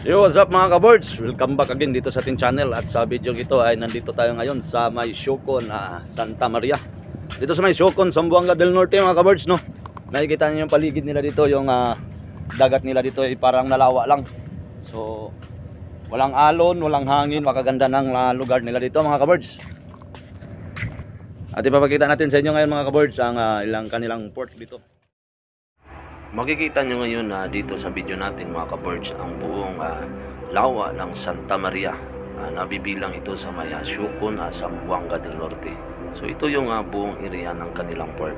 Yo, what's up mga kaboards? Welcome back again dito sa ating channel. At sa video ito ay nandito tayo ngayon sa may Siocon, Santa Maria. Dito sa may Siocon, Zamboanga del Norte mga kaboards, no? Nakikita niyo yung paligid nila dito, yung dagat nila dito ay parang nalawa lang. So, walang alon, walang hangin, makaganda ng lugar nila dito mga kaboards. At ipapakita natin sa inyo ngayon mga kaboards ang ilang kanilang port dito. Makikita nyo ngayon dito sa video natin mga kaboards ang buong lawa ng Santa Maria. Nabibilang ito sa may Siocon, Zamboanga del Norte. So ito yung buong area ng kanilang port.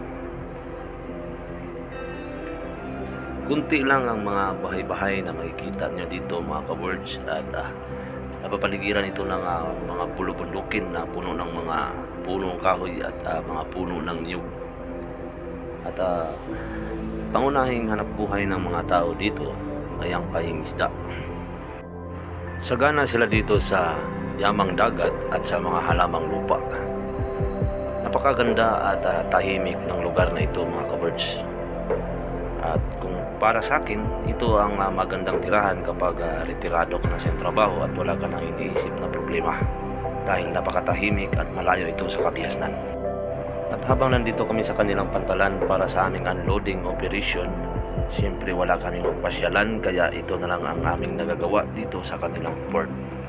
Kunti lang ang mga bahay-bahay na makikita nyo dito mga kaboards. At napapaligiran ito ng mga bulubundukin na puno ng mga punong kahoy at mga puno ng niyog. At pangunahing hanap buhay ng mga tao dito ay ang pangingisda. Sagana sila dito sa yamang dagat at sa mga halamang lupa. Napakaganda at tahimik ng lugar na ito mga kaboards. At kung para sa akin, ito ang magandang tirahan kapag retirado ka na sa trabaho at wala ka nang iniisip na problema. Dahil napakatahimik at malayo ito sa kabihasnan. At habang nandito kami sa kanilang pantalan para sa aming unloading operation, siyempre wala kaming magpasyalan kaya ito na lang ang aming nagagawa dito sa kanilang port.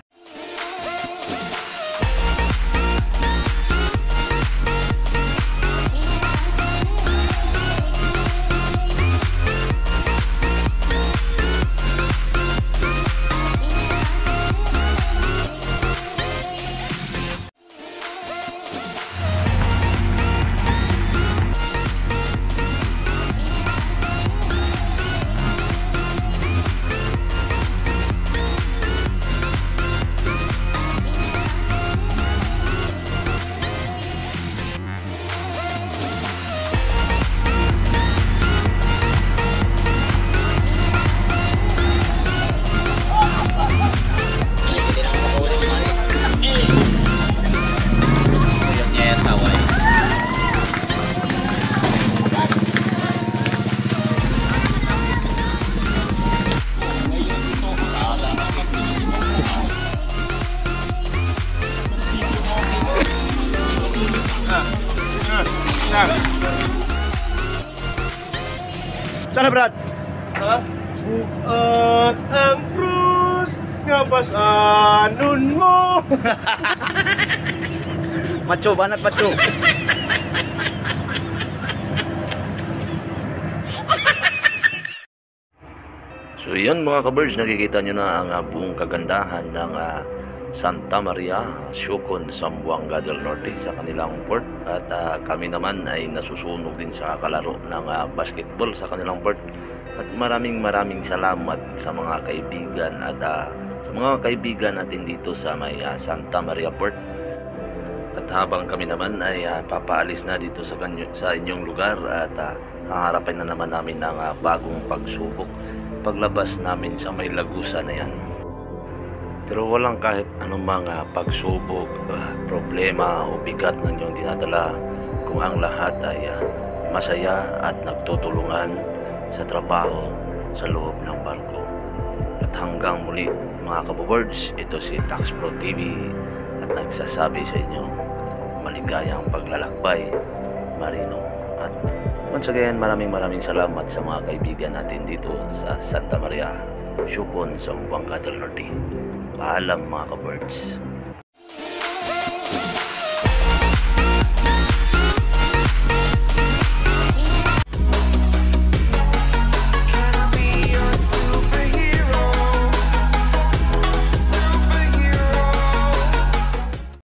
Sana Brad? Suat ang krus ngapas anun mo. Macho, banat macho. So yun mga kaboards, nakikita nyo na ang buong kagandahan ng Santa Maria, Siocon, Zamboanga del Norte sa kanilang port. At kami naman ay nasusunog din sa kalaro ng basketball sa kanilang port. At maraming salamat sa mga kaibigan at sa mga kaibigan natin dito sa may Santa Maria Port. At habang kami naman ay papaalis na dito sa inyong lugar at haharapin na naman namin ng bagong pagsubok paglabas namin sa may lagusa na yan. Pero walang kahit anumang pagsubok, problema o bigat ng inyong dinadala kung ang lahat ay masaya at nagtutulungan sa trabaho sa loob ng barko. At hanggang muli mga kaboboards, ito si Taxpro TV at nagsasabi sa inyo maligayang paglalakbay marino. At once again, maraming salamat sa mga kaibigan natin dito sa Santa Maria, Siocon, Zamboanga del Norte. Paalam mga kaboards.